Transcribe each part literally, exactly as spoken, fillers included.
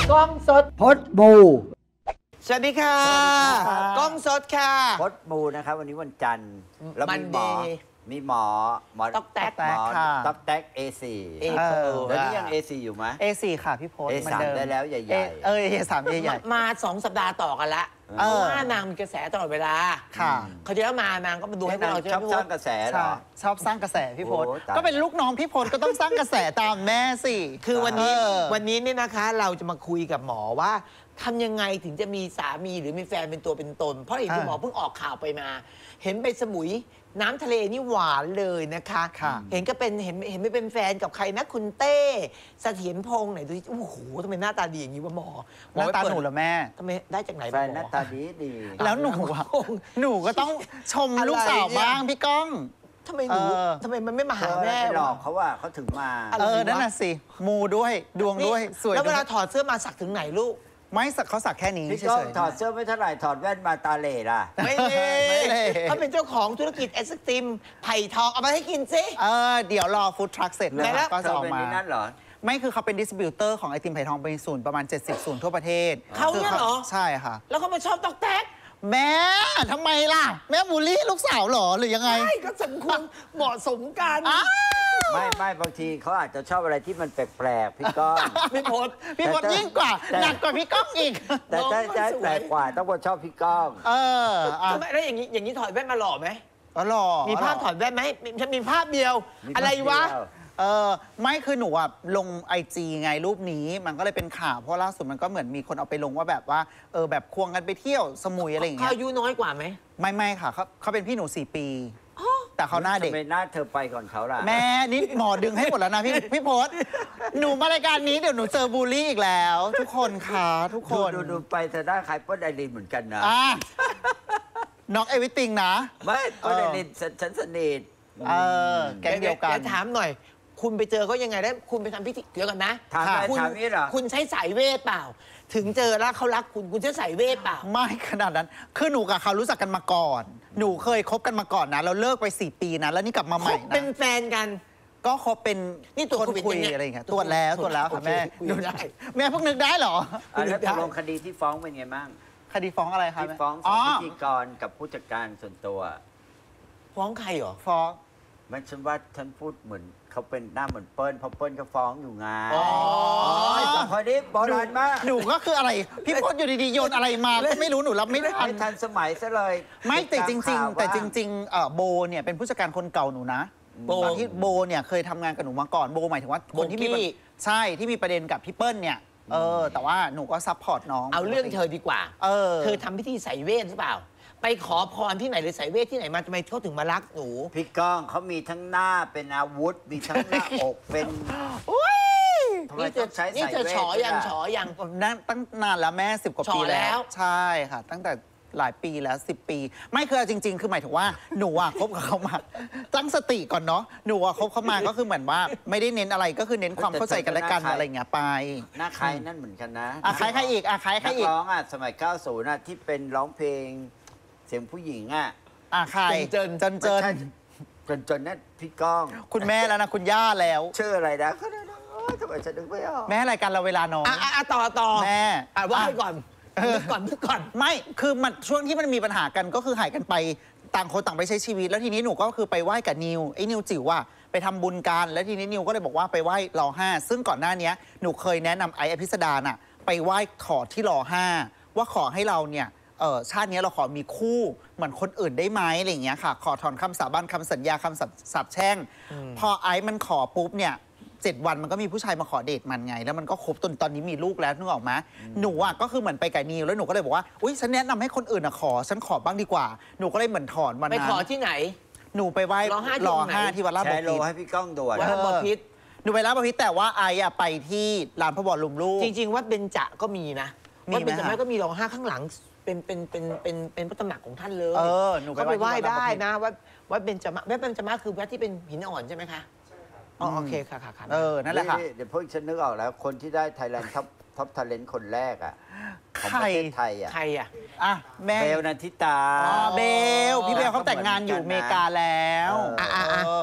กล้องสดพดบูสวัสดีค่ะกล้องสดค่ะพดบูนะครับวันนี้วันจันทร์แล้วมีหมอมีหมอหมอต๊อกแต๊กหมอต๊อกแต๊ก เอ สี่เอแล้วนี่ยัง เอ สี่ อยู่ไหมเอ สี่ ค่ะพี่พศเอ สาม ได้แล้วใหญ่ๆเออ เอ สาม ใหญ่ๆมาสองสัปดาห์ต่อกันละเพราะว่านางมีกระแสตลอดเวลาค่ะเขาจะมานางก็มาดูให้เราชอบสร้างกระแสเหรอชอบสร้างกระแสพี่พศก็เป็นลูกน้องพี่พศก็ต้องสร้างกระแสตามแม่สิคือวันนี้วันนี้เนี่ยนะคะเราจะมาคุยกับหมอว่าทำยังไงถึงจะมีสามีหรือมีแฟนเป็นตัวเป็นตนเพราะเห็นที่หมอเพิ่งออกข่าวไปมาเห็นไปสมุยน้ำทะเลนี่หวานเลยนะคะเห็นก็เป็นเห็นเห็นไม่เป็นแฟนกับใครนะคุณเต้เสถียรพงษ์ไหนดูโอ้โหทำไมหน้าตาดีอย่างนี้วะหมอหน้าตาหนูเหรอแม่ทำไมได้จากไหนแฟนหน้าตาดีดีแล้วหนูหนูก็ต้องชมลูกสาวบ้างพี่ก้องทำไมหนูทำไมมันไม่มาหาแม่หลอกเขาว่าเขาถึงมาเออนั่นน่ะสิมูด้วยดวงด้วยสวยแล้วเวลาถอดเสื้อมาสักถึงไหนลูกไม่สักเขาสักแค่นี้พี่ก้องถอดเสื้อไม่เท่าไหร่ถอดแว่นมาตาเหล่ล่ะไม่เลยเขาเป็นเจ้าของธุรกิจไอศกรีมไผ่ทองเอามาให้กินสิเออเดี๋ยวรอฟู้ดทรัคเสร็จแล้วก็จะออกมานั่นเหรอไม่คือเขาเป็นดิสติบิวเตอร์ของไอติมไผ่ทองเป็นศูนย์ประมาณเจ็ดสิบศูนย์ทั่วประเทศเขาเนี่ยเหรอใช่ค่ะแล้วเขามาชอบตอกแต๊กแม่ทำไมล่ะแม่บูลลี่ลูกสาวหรอหรือยังไงไม่ก็สมควรเหมาะสมกันไม่ไม่บางทีเขาอาจจะชอบอะไรที่มันแปลกๆพี่ก้องพี่พศพี่พศยิ่งกว่าหนักกว่าพี่ก้องอีกแต่ถ้าจะแปลกกว่าต้องชอบพี่ก้องเออทำไมแล้วอย่างนี้อย่างนี้ถอดแว่นมาหล่อไหมอ๋อหล่อมีภาพถอดแว่นไหมฉันมีภาพเดียวอะไรวะเออไม่คือหนูอ่ะลงไอจีไงรูปนี้มันก็เลยเป็นข่าวเพราะล่าสุดมันก็เหมือนมีคนเอาไปลงว่าแบบว่าเออแบบควงกันไปเที่ยวสมุยอะไรอย่างเงี้ยเขาอายุน้อยกว่าไหมไม่ไม่ค่ะเขาเขาเป็นพี่หนูสี่ปีแต่เขาหน้าเด็กทำไมหน้าเธอไปก่อนเขาล่ะแม่นี่หมอดึงให้หมดแล้วนะพี่พี่พศหนูมารายการนี้เดี๋ยวหนูเจอบูลลี่อีกแล้ว ทุกคนค่ะทุกคนดูดูไปเธอได้ใครเปิ้ลไอรินเหมือนกันนะน้องเอวิติงนะไม่เปิ้ลไอรินฉันสนิทเออแก๊งเดียวกันถามหน่อยคุณไปเจอเขายังไงได้คุณไปทำพิธีเดี๋ยวกันนะถามคุณถามนี่เหรอคุณใช้สายเวทเปล่าถึงเจอแล้วเขารักคุณคุณใช้สายเวทเปล่าไม่ขนาดนั้นคือหนูกับเขารู้จักกันมาก่อนหนูเคยคบกันมาก่อนนะเราเลิกไปสี่ปีนะแล้วนี่กลับมาใหม่นะเป็นแฟนกันก็คบเป็นนี่ตัวคนคุยอะไรอย่างเงี้ยตรวจแล้วตรวจแล้วค่ะแม่ดูได้แม่พวกนึกได้เหรอแล้วตกลงคดีที่ฟ้องเป็นไงบ้างคดีฟ้องอะไรคะที่ฟ้องสองพิธีกรกับผู้จัดการส่วนตัวฟ้องใครเหรอฟ้องมันฉันว่าฉันพูดเหมือนเขาเป็นหน้าเหมือนเปิ้ลเพราะเปิ้ลก็ฟ้องอยู่ไงอ๋อพอดีโบราณมากหนูก็คืออะไรพี่พจน์อยู่ดีๆโยนอะไรมาไม่รู้หนูรับไม่ทันทันสมัยซะเลยไม่แต่จริงๆแต่จริงๆโบเนี่ยเป็นผู้จัดการคนเก่าหนูนะโบที่โบเนี่ยเคยทำงานกับหนูมาก่อนโบหมายถึงว่าคนที่มีใช่ที่มีประเด็นกับพี่เปิ้ลเนี่ยเออแต่ว่าหนูก็ซัพพอร์ตน้องเอาเรื่องเธอดีกว่าเออเธอทำพิธีใส่เวทหรือเปล่าไปขอพรที่ไหนหรือใส่เวทที่ไหนมาทำไมเขาถึงมารักหนูพี่ก้องเขามีทั้งหน้าเป็นอาวุธมีทั้งหน้าอกเป็นนี่จะนี่จะฉอยังฉอยังนั่นตั้งนานแล้วแม่สิบกว่าปีแล้วใช่ค่ะตั้งแต่หลายปีแล้วสิบปีไม่คือจริงๆคือหมายถึงว่าหนูอ่ะคบกับเขามาตั้งสติก่อนเนาะหนูอ่ะคบเขามาก็คือเหมือนว่าไม่ได้เน้นอะไรก็คือเน้นความเข้าใจกันและกันอะไรเงี้ยไปหน้าใครนั่นเหมือนกันนะอ่ะใครใครอีกอ่ะใครใครอีกร้องอ่ะสมัยเก้าสิบน่ะที่เป็นร้องเพลงเสียงผู้หญิงอ่ะอ่ะใครเจนเจนเจนเจนเจนนั่นพี่ก้องคุณแม่แล้วนะคุณย่าแล้วชื่ออะไรนะทำไมฉันนึกไม่ออกแม่รายการเราเวลาน้อยอ่ะต่อต่อแม่อ่ะว่าให้ก่อนก่อนก่อนไม่คือมันช่วงที่มันมีปัญหากันก็คือหายกันไปต่างคนต่างไปใช้ชีวิตแล้วทีนี้หนูก็คือไปไหว้กับนิวไอ้นิวจิ๋วว่าไปทำบุญกันแล้วทีนี้นิวก็เลยบอกว่าไปไหว้รอห้าซึ่งก่อนหน้านี้หนูเคยแนะนำไอ้อภิสดาน่ะไปไหว้ขอที่รอห้าว่าขอให้เราเนี่ยเออชาตินี้เราขอมีคู่เหมือนคนอื่นได้ไหมอะไรอย่างเงี้ยค่ะขอถอนคำสาบานคำสัญญาคำสาปแช่งพอไอ้มันขอปุ๊บเนี่ยเจ็ดวันมันก็มีผู้ชายมาขอเดทมันไงแล้วมันก็คบจนตอนนี้มีลูกแล้วนึกออกไหมหนูอ่ะก็คือเหมือนไปกับนิวแล้วหนูก็เลยบอกว่าอุ้ยฉันแนะนำให้คนอื่นอ่ะขอฉันขอบ้างดีกว่าหนูก็เลยเหมือนถอนวันนั้นไปขอที่ไหนหนูไปไหว้รอห้าที่วัดลาดบพิตรให้พี่ก้องดูวัดลาดบพิตรหนูไปลาดบพิตรแต่ว่าไอ้อะไปที่ลานพระบรมรูปจริงๆวัดเบญจก็มีนะวัดเบญจก็มีรอห้าข้างหลังเป็นเป็นเป็นเป็นเป็นพระตำหนักของท่านเลยเออหนูก็ไปไหว้ได้นะวัดวัดเบญจมาวัดเบญจมาคือวัดที่เป็นหินอ่อนใช่ไหมคะอ๋อโอเคค่ะค่ะเออนั่นแหละค่ะเดี๋ยวเพิ่งฉันนึกออกแล้วคนที่ได้ Thailand Top Top Talent คนแรกอ่ะของประเทศไทยอ่ะใครอ่ะอ่ะแม่เบลนันทิตาอ๋อเบลพี่เบลเขาแต่งงานอยู่อเมริกาแล้วอ่ะอ่ะ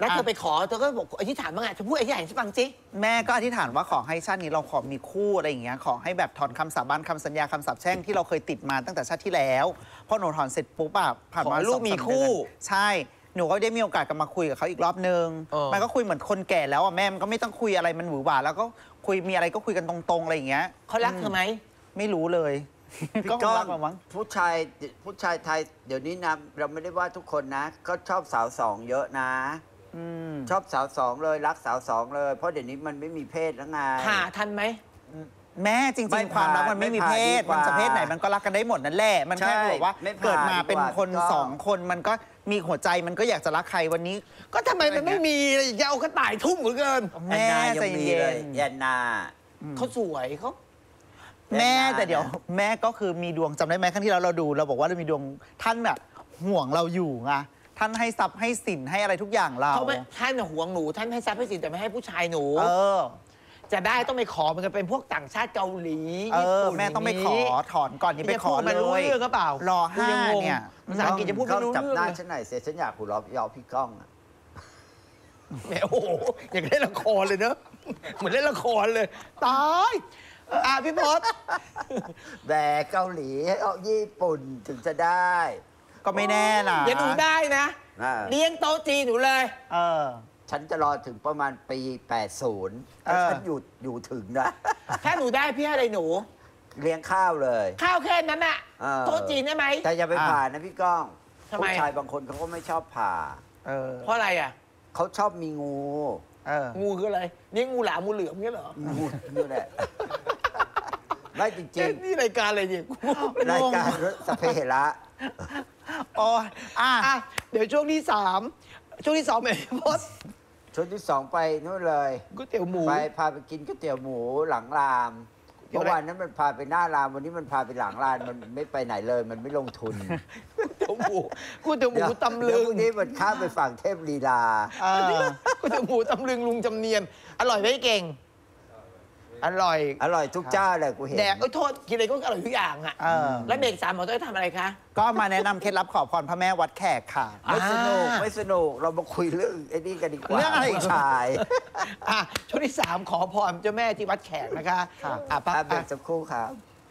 แล้วเธอไปขอเธอก็บอกอธิษฐานบ้างไงเธอพูดอธิษฐานให้ฉันฟังสิแม่ก็อธิษฐานว่าขอให้ชาตินี้เราขอมีคู่อะไรอย่างเงี้ยขอให้แบบถอนคำสาบานคำสัญญาคำสาปแช่งที่เราเคยติดมาตั้งแต่ชาติที่แล้วพอหนูถอนเสร็จปุ๊บอะผ่านมาขอลูกสองสามีคู่เดือนใช่หนูก็ได้มีโอกาสกลับมาคุยกับเขาอีกรอบนึงเออมันก็คุยเหมือนคนแก่แล้วอะแม่มันก็ไม่ต้องคุยอะไรมันหวือหวาแล้วก็คุยมีอะไรก็คุยกันตรงๆอะไรอย่างเงี้ยเขารักเธอไหมไม่รู้เลยพี่ก็คก้งองรักมามั้งผู้ชายผู้ชายไทยเดี๋ยวนี้นะเราไม่ได้ว่าทุกคนนะ ก็ชอบสาวสองเยอะนะอืมชอบสาวสองเลยรักสาวสองเลย เพราะเดี๋ยวนี้มันไม่มีเพศแล้วไงผ่าทันไหมแม่จไม่ริง ๆ ความรักมันไม่มีเพศไม่ผ่านดีกว่ามันจะเพศไหนมันก็รักกันได้หมดนั่นแหละมันแค่ใช่บอกว่าไม่ผ่านเกิดมาเป็นดีกว่าคนพี่ก้องสองคนมันก็มีหัวใจมันก็อยากจะรักใครวันนี้ก็ทำไมมันไม่มีเลยจะเอากระต่ายทุ่มเหลือเกินแม่แอนนาใจยังมีเย็เลยนแอนนาเขาสวยเขาแม่แอนนาแต่เดี๋ยวแม่ก็คือมีดวงจำได้ไหมครั้งที่เราเราดูเราบอกว่าเรามีดวงท่านน่ะห่วงเราอยู่ไงท่านให้ทรัพย์ให้สินให้อะไรทุกอย่างเราเขาไม่ท่านห่วงหนูท่านให้ทรัพย์ให้สินแต่ไม่ให้ผู้ชายหนูเออจะได้ต้องไปขอมันก็เป็นพวกต่างชาติเกาหลีเอญี่อปุ่นแม่ต้องไปขอถอนก่อนอย่าไปจะขอพูดเลมันรู้ยเรื่องก็เปล่ารอกูห้ายังงงเนี่ยภาษาอังกฤษจะพูดไม่รู้จับเรื่องหน้าเลยฉันหน่อยเสียฉันอยากหัวเราะยอพี่ก้องอะแหมโอ้โหอย่างเล่นละครเลยเนอะเหมือนเล่นละครเลย ตายอ่ะพี่พศแบกเกาหลีให้ออกญี่ปุ่นถึงจะได้ก็ไม่แน่นะเดี๋ยวหนูได้นะอ่าเลี้ยงโต๊ะจีนหนูเลยเออฉันจะรอถึงประมาณปี แปดสิบเออถ้าฉันอยู่อยู่ถึงนะถ้าหนูได้พี่ให้อะไรหนูเลี้ยงข้าวเลยข้าวแค่นั้นน่ะเออโต๊ะจีนได้ไหมแต่อย่าไปผ่านะพี่ก้องทำไมผู้ชายบางคนเขาก็ไม่ชอบผ่าเออเพราะอะไรอ่ะเขาชอบมีงูเอองูคืออะไรนี่งูหลามงูเหลือมเงี้ยเหรองูนี่แหละ ไม่จริเอ๊ะงนี่รายการอะไรเนี่ยๆรายการสพเปเหระโอ้ยอ่ะอ่ะเดี๋ยวช่วงที่สามช่วงที่สองเป็นพี่พศชุดที่สองไปนู่นเลยก๋วยเตี๋ยวหมูไปพาไปกินก๋วยเตี๋ยวหมูหลังรามเดี๋ยวเมื่อนะวานนั้นมันพาไปหน้ารามวันนี้มันพาไปหลังรามมันไม่ไปไหนเลย มันไม่ลงทุนก๋วยเตี๋ยวหมูก๋วยเตี๋ยวหมูตำลึเดี๋ยวงพรุ่งนี้มันข้ามไปฝั่งเทพลีลาเออก๋วยเตี๋ยวหมูตำลึงลุงจำเนียน อร่อยไหมเก่ง อร่อยอร่อยทุกเจ้าเลยกูเห็นแดกเอ้ยโทษกินอะไรก็อร่อยทุกอย่างอ่ะเออแล้วเบรกสามหมอต้อยทำอะไรคะก็มาแนะนำเคล็ดลับขอพรพระแม่วัดแขกค่ะไม่สนุกอ่าไม่สนุกเรามาคุยเรื่องไอ้นี่กันดีกว่าเรื่องอะไรอีกผู้ชายอ่ะช่วงที่สามขอพรเจ้าแม่ที่วัดแขกนะคะค่ะอ่ะปั๊บอ่ะเบรอ่ะกสักครู่ครับ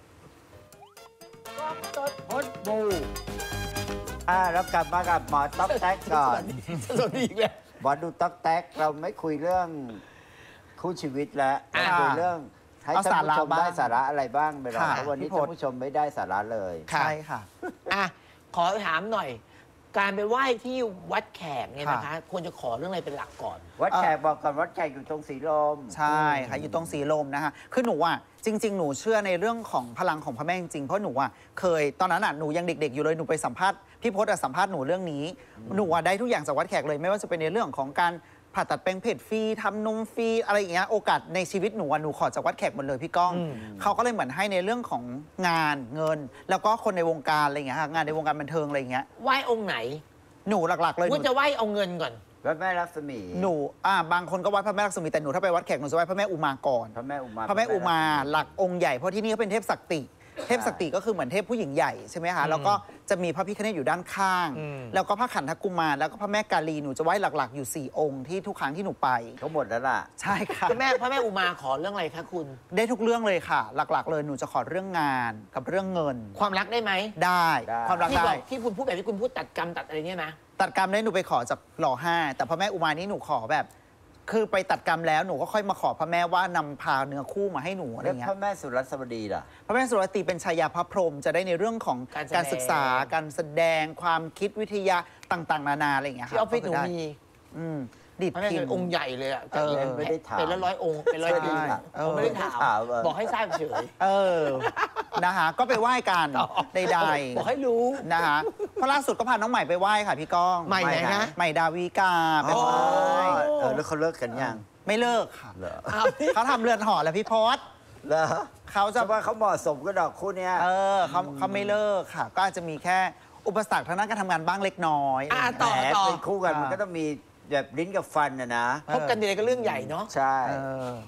ตดพดบูอ่าแล้วกลับมากับหมอต๊อกแต๊กก่อนสวัสดีอีกแล้วหมอดูต๊อกแต๊กเราไม่คุยเรื่องคู่ชีวิตแล้วอ่าเราคุยเรื่องให้เอาท่านผู้ชมสาระบ้างได้สาระอะไรบ้างไปหรอค่ะเพราะวันนี้พี่พศท่านผู้ชมไม่ได้สาระเลยใช่ค่ะอ่ะขอถามหน่อย การไปไหว้ที่วัดแขกเนี่ยนะคะค่ะควรจะขอเรื่องอะไรเป็นหลักก่อนวัดแขกบอกก่อนวัดแขกอยู่ตรงสีลมใช่ค่ะอยู่ตรงสีลมนะคะคือหนูอ่ะจริง ๆ หนูเชื่อในเรื่องของพลังของพระแม่จริงๆเพราะหนูอ่ะเคยตอนนั้นอ่ะหนูยังเด็ก ๆ อยู่เลยหนูไปสัมภาษณ์พี่พศอ่ะสัมภาษณ์หนูเรื่องนี้หนูอ่ะได้ทุกอย่างจากวัดแขกเลยไม่ว่าจะเป็นในเรื่องของการผ่าตัดแปลงเพศฟรีทำนมฟรีอะไรอย่างเงี้ยโอกาสในชีวิตหนูอ่ะหนูขอจากวัดแขกหมดเลยพี่ก้องอืมเขาก็เลยเหมือนให้ในเรื่องของงานเงิน แล้วก็คนในวงการอะไรอย่างเงี้ยค่ะงานในวงการบันเทิงอะไรอย่างเงี้ยไหว้องค์ไหนหนูหลักๆเลยหว่านูจะไหว้เอาเงินก่อนวัดแม่ลักษมีหนูอ่าบางคนก็ไหว้พระแม่ลักษมีแต่หนูถ้าไปวัดแขกหนูจะไหว้พระแม่อุมาก่อนพระแม่อุมาพระแม่อุมาหลักองค์ใหญ่เพราะที่นี่เขาเป็นเทพศักติเทพศักติก็คือเหมือนเทพผู้หญิงใหญ่ใช่ไหมคะแล้วก็จะมีพระพิฆเนศอยู่ด้านข้างอืมแล้วก็พระขันธกุมารแล้วก็พระแม่กาลีหนูจะไหว้หลักๆอยู่สี่องค์ที่ทุกครั้งที่หนูไปเขาหมดแล้วล่ะใช่ค่ะพระแม่พระแม่อุมาขอเรื่องอะไรคะคุณได้ทุกเรื่องเลยค่ะ หลักๆ เลยหนูจะขอเรื่องงานกับเรื่องเงินความรักได้ไหมได้ได้ความรักที่บได้อกที่คุณพูดแบบที่คุณพูดตัดกรรมตัดอะไรเนี่ยนะตัดกรรมได้หนูไปขอจากหล่อห้าแต่พระแม่อุมานี่หนูขอแบบ คือไปตัดกรรมแล้วหนูก็ค่อยมาขอพระแม่ว่านำพาเนื้อคู่มาให้หนูอะไรแล้วเงี้พยระแม่สุรัสวดีล่ะพระแม่สุรตีเป็นชายาพระพรหมจะได้ในเรื่องของการแสดงการศึกษาการแสดงความคิดวิทยาต่างๆ นานาอะไรอย่างเงี้ยที่ออฟฟิศหนูก็คือได้มีอืมดีดพระแม่พิมเป็นพ์องค์ใหญ่เลยอะเออไม่ได้ถามเป็นละร้อยองค์เป็นร้อยไม่ได้ปีถามผมไม่ได้ถามไม่ได้ถามเออบอกให้ทราบเฉยเออ นะคะก็ไปไหว้กันใดบอกให้รู้ๆนะคะเพราะล่าสุดก็พาน้องใหม่ไปไหว้ค่ะพี่ก้องใหม่ไหนคะใหม่ดาวิกาไปอ๋อไหว้เออแล้วเขาเลิกกันยังไม่เลิกค่ะเหรออ้าวเขาทำเรือนหอแล้วพี่พศเหรอเขาจะจะว่าเขาเหมาะสมกับดอกคู่เนี้ยเออเขาเขาไม่เลิกค่ะ ก็อาจจะมีแค่อุปสรรคทางด้านการทำงานบ้างเล็กน้อยอ่ะอะไรต่ออย่างเงี้ยแหมเป็นคู่กันอ่ามัมันก็ต้องมีแบบลิ้นกับฟันนะนะพบกันทีไรก็เรื่องใหญ่เนาะใช่เออ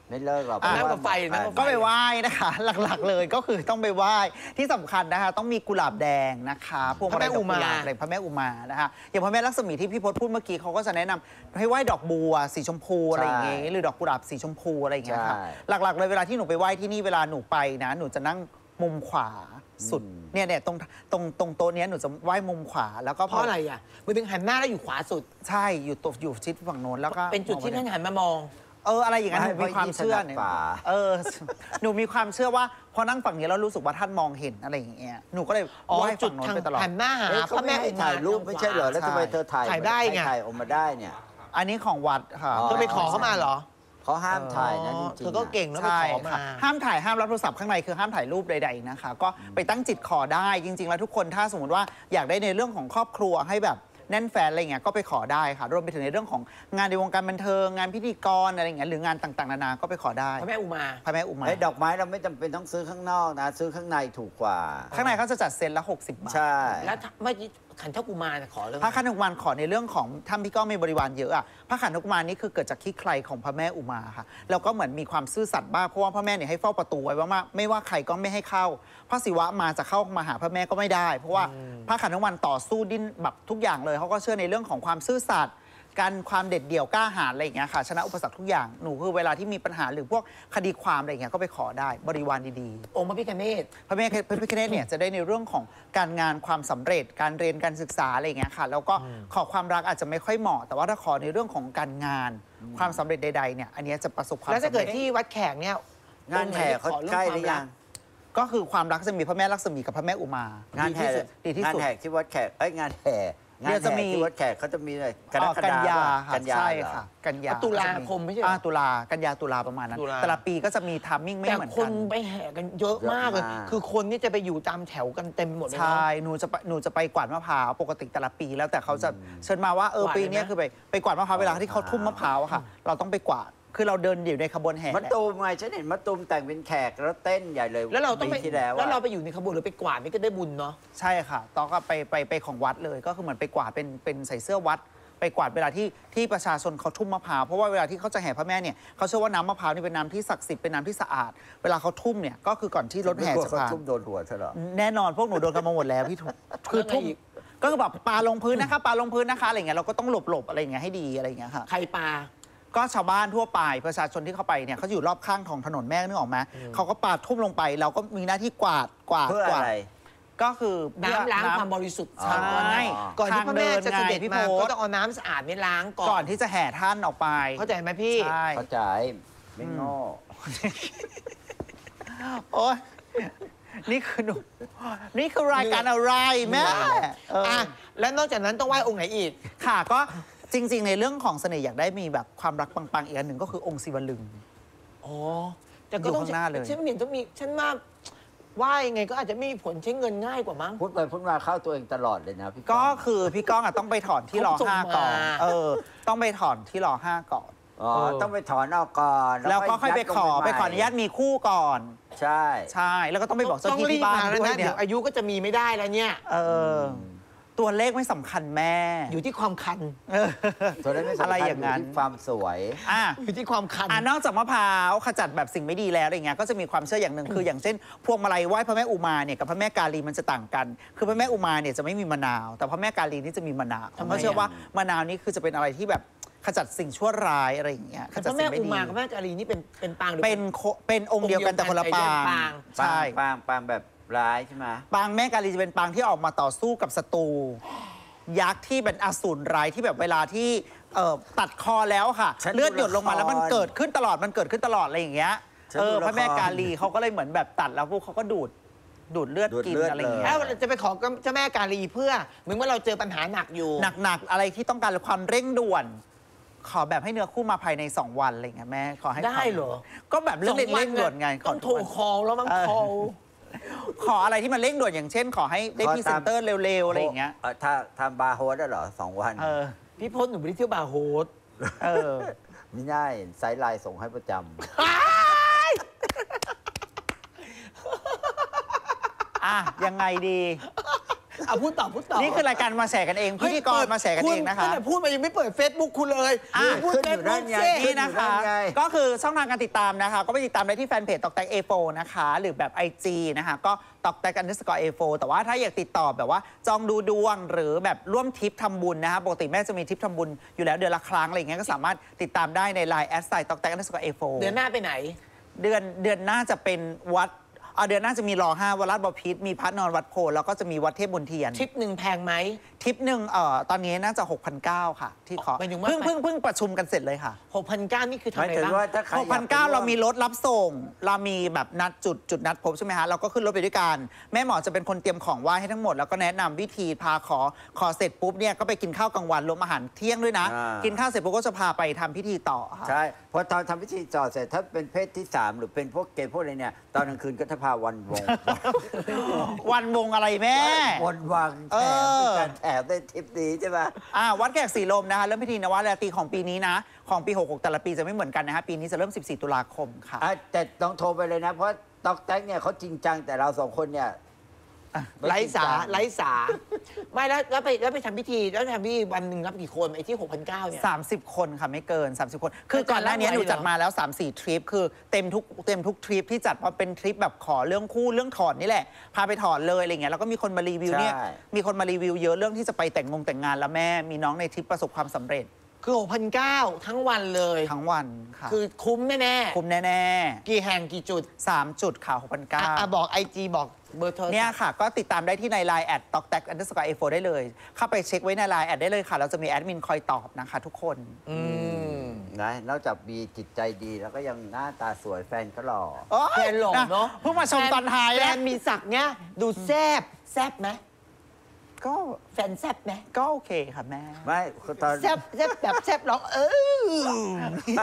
ไม่เลิกหรอกอ่ะเพราะนั่งว่ากับไฟนั่งกับก็ไปไหว้นะคะ หลักๆเลยก็คือต้องไปไหว้ที่สำคัญนะคะต้องมีกุหลาบแดงนะคะพวงมาลัยดอกกุหลาบอะไรพระแม่อุมานะคะอย่างพระแม่ลักษมีที่พี่พจน์พูดเมื่อกี้เขาก็จะแนะนำให้ไหว้ดอกบัวสีชมพูอะไรอย่างเงี้ยหรือดอกกุหลาบสีชมพูอะไรอย่างเงี้ยค่ะหลักๆเลยเวลาที่หนูไปไหว้ที่นี่เวลาหนูไปนะหนูจะนั่งมุมขวาสุดเนี่ยเนี่ยตรงตรงตรงโต๊ะเนี้ยหนูจะไหว้มุมขวาแล้วก็เพราะอะไรอ่ะมันเป็นหันหน้าแล้วอยู่ขวาสุดใช่อยู่ตอยู่ชิดฝั่งโน้นแล้วก็เป็นจุดที่ท่านหันมามองเอออะไรอย่างนั้นหนูมีความเชื่อเนี่ยเออหนูมีความเชื่อว่าพอนั่งฝั่งนี้แล้วรู้สึกว่าท่านมองเห็นอะไรอย่างเงี้ยหนูก็เลยอ๋อไหว้จุฝั่ดงโน้นทางไปตลอดหันหน้าหาเอ๊ะพเขาระไม่แม่ให้อุมาถ่ายรูปไม่ใช่เหรอแล้วทำไมเธอถ่ายถ่ายได้ไงถ่ายออกมาได้เนี่ยอันนี้ของวัดค่ะอ๋อเธอไปขอเข้ามาเหรอเขาห้ามถ่ายนะจริงๆเธอก็เก่งแล้วไปใช่ขอมาค่ะห้ามถ่ายห้ามรับโทรศัพท์ข้างในคือห้ามถ่ายรูปใดๆนะคะก็ไปตั้งจิตขอได้จริง ๆ แล้วทุกคนถ้าสมมติว่าอยากได้ในเรื่องของครอบครัวให้แบบแน่นแฟนอะไรเงี้ยก็ไปขอได้ค่ะรวมไปถึงในเรื่องของงานในวงการบันเทิงงานพิธีกรอะไรเงี้ยหรืองานต่างๆนานาก็ไปขอได้พระแม่อุมาพระแม่อุมาไอ้ดอกไม้เราไม่จำเป็นต้องซื้อข้างนอกนะ ซื้อข้างในถูกกว่าข้างในเขาจะจัดเซตละหกสิบบาทใช่แล้วเมื่อกี้ขันทกุมารน่ะขอเรื่องพระขันธกุมารขอในเรื่องของท่านพี่ก้องมีบริวารเยอะอะพระขันธกุมารนี่คือเกิดจากขี้ใครของพระแม่อุมาค่ะแล้วก็เหมือนมีความซื่อสัตย์บ้างเพราะว่าพระแม่เนี่ยให้เฝ้าประตูไว้ว่าไม่ว่าใครก็ไม่ให้เข้าพระศิวะมาจะเข้ามาหาพระแม่ก็ไม่ได้ เพราะว่าพระขันธกุมารต่อสู้ดิ้นแบบทุกอย่างเลยเขาก็เชื่อในเรื่องของความซื่อสัตย์การความเด็ดเดี่ยวกล้าหาญอะไรอย่างเงี้ยค่ะชนะอุปสรรคทุกอย่างหนูคือเวลาที่มีปัญหาหรือพวกคดีความอะไรอย่างเงี้ยก็ไปขอได้บริวารดีๆองค์พระพิฆเนศพระแม่พระพิฆเนศเนี่ยจะได้ในเรื่องของการงานความสำเร็จการเรียนการศึกษาอะไรอย่างเงี้ยค่ะแล้วก็ขอความรักอาจจะไม่ค่อยเหมาะแต่ว่าถ้าขอในเรื่องของการงานความสำเร็จใดๆเนี่ยอันเนี้ยจะประสบความแล้วถ้าสำเกิเร็ดจที่วัดแขกเนี่ยงานแห่เขาใกล้หรือยังก็คือความรักจะมีพระแม่ลักษมีกับพระแม่อุมางานแห่ดีที่งานสุดแห่ที่วัดแขกเอ้ยงานแห่งานเดี๋ยวจะแห่มีที่วัดแขกเขาจะมีอะไรกรอ๋อก กัฎานยาป่ะค่ะกันยาใช่เหรอค่ะกันยาตุลาคมไม่ใช่เหรออ่าตุลากันยาตุลาประมาณนั้นตุลาแต่ละปีก็จะมีทามมิ่งไม่แต่เหมือนคกัน นไปแห่กันเยอะมากเลยเยอะมากคือคนนี่จะไปอยู่ตามแถวกันเต็มหมดเลยใช่เนาะหนูจะไปหนูจะไปกวาดมะพร้าวปกติแต่ละปีแล้วแต่เขาจะเชิญมาว่าเออกวาดปีเลยนะเนี้ยคือไปไปกวาดมะพร้าวเวลาที่เขาทุ่มมะพร้าวอะค่ะ เราต้องไปกวาดคือเราเดินอยู่ในขบวนแห่มะตูมไงฉันเห็นมะตูมแต่งเป็นแขกแล้วเต้นใหญ่เลยแล้วเราต้องไปปีที่แล้วแล้วเราอะไปอยู่ในขบวนหรือไปกวาดนี่ก็ได้บุญเนาะใช่ค่ะตอนก็ไปไปไปของวัดเลยก็คือเหมือนไปกวาดเป็นเป็นใส่เสื้อวัด ไปกวาดเวลาที่ที่ประชาชนเขาทุ่มมะพร้าวเพราะว่าเวลาที่เขาจะแห่พระแม่เนี่ยเขาเชื่อว่าน้ำมะพร้าวนี่เป็นน้ำที่ศักดิ์สิทธิ์เป็นน้ำที่สะอาด เวลาเขาทุ่มเนี่ยก็คือก่อนที่รถแห่จะเขาผ่านทุ่มโดนหัวเธอเหรอแน่นอนพวกหนูโดนกันมาหมดแล้วพี่ถูกคือทุ่มก็คือแบบปาลงพื้นนะคะปาลงพื้นนะคะอะไรเงี้ยเราก็ต้องหลบหลบอะไรเงี้ยให้ดีอะไรเงี้ยค่ะใครปลาก็ชาวบ้านทั่วไปประชาชนที่เข้าไปเนี่ยเขาอยู่รอบข้างของถนนแม่นึกออกไหมเขาก็ปาทุ่มลงไป เราก็มีหน้าที่กวาดกวาดเพื่อกวาดอะไรก็คือน้ำล้างเพื่อความบริสุทธิ์ใช่ก่อนที่พระแม่จะเสด็จทางเดินไงพี่มาโพสก็ต้องเอาน้ำสะอาดนี่ล้างก่อนก่อนที่จะแห่ท่านออกไปเข้าใจไหมพี่ใช่เข้าใจไม่โง่โอ๊ยนี่คือหนูนี่คือรายการอะไรแม่เออออ่ะแล้วนอกจากนั้นต้องไหว้องค์ไหนอีกค่ะก็จริง ๆ ในเรื่องของเสน่ห์อยากได้มีแบบความรักปังๆอีกอันหนึ่งก็คือองค์ศิวลึงอ๋อ แต่ก็ต้องอยู่ข้างหน้าเลยฉันเห็นต้องมีฉันว่าว่ายังไงก็อาจจะไม่มีผลใช้เงินง่ายกว่ามั้งพูดไปพูดมาเข้าตัวเองตลอดเลยนะพี่ก็คือพี่ก้องอ่ะต้องไปถอนที่รอเขาส่งห้าก่อนมาเออ ต้องไปถอนที่รอห้าก่อนอ๋อเออต้องไปถอนออกก่อนแล้วก็ค่อยไปขอยัดลงไปใหม่ขออนุญาตมีคู่ก่อนใช่ใช่ แล้วก็ต้องไปบอกเจ้าต้องที่รีที่บบ้านมาแล้วด้วยนะเนี่เดี๋ยยวอายุก็จะมีไม่ได้แล้วเนี่ยเออ ตัวเลขไม่สำคัญแม่อยู่ที่ความคันเออตัวนั้นไม่สำคัญอะไรอย่างนั้นที่ความสวยอ่ะอยู่ที่ความคันอ่ะนอกจากมะพร้าวขจัดแบบสิ่งไม่ดีแล้วอะไรเงี้ยก็จะมีความเชื่ออย่างหนึ่งคืออย่างเช่น พวงมาลัยไหว้พระแม่อุมาเนี่ยกับพระแม่กาลีมันจะต่างกัน คือพระแม่อุมาเนี่ยจะไม่มีมะนาว แต่พระแม่กาลีนี่จะมีมะนาวทำไมเขาเชื่ออ่ะว่ามะนาวนี่คือจะเป็นอะไรที่แบบขจัดสิ่งชั่วร้ายอะไรอย่างเงี้ยขแต่จัดพระสิ่แม่งไม่อุดีมากับพระแม่กาลีนี่เป็นเป็นปางหรือเป็นโคเป็นองค์เดียวกันแต่คนละปางปางใช่ปางปางแบบร้ายใช่ไหมปางแม่กาลีจะเป็นปางที่ออกมาต่อสู้กับศัตรูยักษ์ที่เป็นอสูรร้ายที่แบบเวลาที่เอ่อตัดคอแล้วค่ะฉันเลือดหยดลงมาดูละครแล้วมันเกิดขึ้นตลอดมันเกิดขึ้นตลอดอะไรอย่างเงี้ยฉันเอดูอละครพระแม่กาลีเขาก็เลยเหมือนแบบตัดแล้วพวกเขาก็ดูดดูดเลือดดูดกินเลือดอะไรอย่างเลยเงี้แล้ยวเราจะไปขอกับเจ้าแม่กาลีเพื่อเหมือนว่าเราเจอปัญหาหนักอยู่หนักๆอะไรที่ต้องการความเร่งด่วน ขอแบบให้เนื้อคู่มาภายในสองวันอะไรอย่างเงี้ยแม่ขอให้ได้เหรอก็แบบเรื่องเร่งด่วนไงขต้อองโทรคอลแล้วมั้งเออคอลขออะไรที่มันเร่งด่วนอย่างเช่น ขอให้ได้ขอพรีเซนเตอร์เร็วๆอะไรอย่างเงี้ยถ้าทำบาร์โฮสได้เหรอสองวันเออพี่พจน์หนูไปเที่ยวบาร์โฮสเออไม่ได้ไซส์ไลน์ส่งให้ประจอ่ะยังไงดีเอาพูดต่อพูดต่อนี่คือรายการมาแฉกันเองพิธีกรมาแฉกันเองนะคะณตั้งแต่พูดมายังไม่เปิด Facebook คุณเลยอ่ะพูดขึ้นอยู่นั่นไง Facebook สินี่นะคะขึ้นอยู่นั่นไงก็คือช่องทางการติดตามนะคะ ก็ไปติดตามได้ที่แฟนเพจตอกแตก เอ โฟร์ นะคะ หรือแบบ ไอ จี นะคะ ก็ตอกแตกอันเดอร์สกอร์ เอ โฟร์ แต่ว่าถ้าอยากติดต่อแบบว่าจองดูดวงหรือแบบร่วมทริปทำบุญนะคะปกติแม่จะมีทริปทำบุญอยู่แล้วเดือนละครั้งอะไรอย่างเงี้ยก็สามารถติดตามได้ใน ไลน์ แอดไซน์ตอกแตกอันเดอร์สกอร์ เอ โฟร์เดือนหน้าไปไหนเดือนเดือนหน้าจะเป็นวัดเอาเดือนหน้าจะมีรอห้าวัดลาดบพิตรมีพระนอนวัดโพธิ์แล้วก็จะมีวัดเทพบุญเทียนทริปหนึ่งแพงไหมทริปหนึ่งเอ่อตอนนี้น่าจะ หกพันเก้าร้อย ค่ะ ที่ขอหมายถึงว่าเพิ่งเพิ่งเพิ่งประชุมกันเสร็จเลยค่ะหกพันเก้านี่คือทำหมายอะไรถึงบ้างว่าถ้าใครอยากไปหกพันเก้าร้อยวเรามีรถรับส่ง เรามีแบบนัดจุดจุดนัดพบใช่ไหมฮะ เราก็ขึ้นรถไปด้วยกัน แม่หมอจะเป็นคนเตรียมของไหว้ให้ทั้งหมด แล้วก็แนะนำวิธีพาขอ ขอเสร็จปุ๊บเนี่ยก็ไปกินข้าวกลางวันรวมอาหารเที่ยงด้วยนะอ่ากินข้าวเสร็จปุ๊บก็จะพาไปทำพิธีต่อค่ะใช่พอตอนทำพิธีจอดเสร็จถ้าเป็นเพศที่สามหรือเป็นพวกเกย์พวกอะไรเนี่ยตอนกลางคืนก็จะพาวันวงวันวงอะไรแม่วนวังแถมเป็นการแถมได้ทิปนี้ใช่ไหมอ่าวัดแขกสีลมนะคะเริ่มพิธีนวราตรีของปีนี้นะ ของปีหกหกแต่ละปีจะไม่เหมือนกันนะฮะปีนี้จะเริ่มสิบสี่ตุลาคมค่ะอ่ะแต่ต้องโทรไปเลยนะ เพราะต๊อกแต๊กเนี่ยเขาจริงจังแต่เราสองคนเนี่ยไร้สาไร้สา ไม่แล้วแล้วไปแล้วไปทำพิธีแล้วทำพิธีวันหนึ่งรับกี่คนไอ้ที่หกพันเก้าเนี่ยสามสิบ คนค่ะ ไม่เกิน สามสิบ คน คือก่อนหน้านี้หนูจัดมาแล้ว สามสี่ ทริป คือเต็มทุกเต็มทุกทริปที่จัดมาเป็นทริปแบบขอเรื่องคู่เรื่องถอนนี่แหละ พาไปถอนเลยอะไรเงี้ยแล้วก็มีคนมารีวิวเนี่ยใช่มีคนมารีวิวเยอะเรื่องที่จะไปแต่งงงแต่งงานแล้วแม่มีน้องในทริปประสบความสำเร็จคือหกพันเก้าทั้งวันเลยทั้งวันค่ะคือคุ้มแน่ๆคุ้มแน่กี่แห่งกี่จุดๆสามจุดค่ะหกพันเก้าอ่ะอ่ะบอกไอจีบอกเบอร์โทรศัพท์เนี่ยค่ะ ก็ติดตามได้ที่ใน ไลน์ แอดตอกแตกอันเดอร์สกอร์เอโฟได้เลย เข้าไปเช็คไว้ใน ไลน์ แอดได้เลยค่ะ เราจะมีแอดมินคอยตอบนะคะทุกคนอืมนะนอกจากมีจิตใจดีแล้วก็ยังหน้าตาสวยแฟนก็หล่อโอ๊ยแฟนหล่อเนอะเพิ่งมาชมตอนท้ายแฟนะนมีศักดิ์เนี่ยดูแซบแซบไหมก็แฟนแซบไหมก็โอเคค่ะแม่ไม่ตอนแซบแซบแบบแซบร้องเออ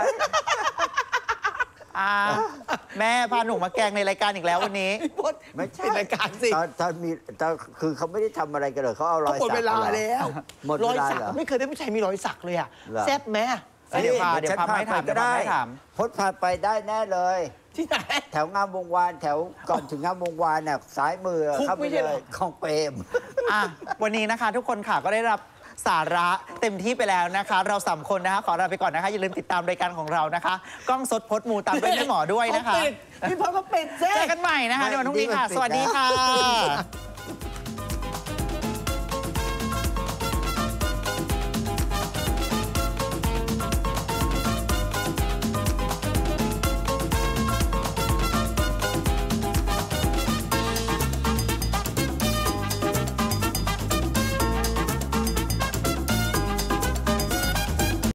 อ่าแม่พาหนูมาแกล้งในรายการอีกแล้ววันนี้พี่พศไม่ใช่เป็นรายการสิตอนตอนมีตอนคือเขาไม่ได้ทำอะไรกันเลยเขาเอารอยหมดสักเวลาหรอแล้วหมดรเวอยลาสักเหรอไม่เคยได้ผู้ชายมีรอยสักเลยอะเหรอแซบไหมเดี๋ยวพาเดี๋ยวฉันพาไม่ถามก็เดี๋ยวพาได้ไม่ถามพดพาไปได้แน่เลยที่ไหนแถวงามวงวานแถวก่อนถึงงามวงวานเนี่ยซ้ายมือคุกเข้าไปไม่ใช่เลเหรอยของเปรมอ่ะวันนี้นะคะทุกคนค่ะก็ได้รับสาระเต็มที่ไปแล้วนะคะ เราสามคนนะคะขอลาไปก่อนนะคะ อย่าลืมติดตามรายการของเรานะคะ กล้องสดพดมูตามด้วยแม่หมอด้วยนะคะเขาปิดพี่พศก็ปิดเจ๊เจอกันใหม่นะคะในวันพรุ่งนี้ค่ะ สวัสดีค่ะ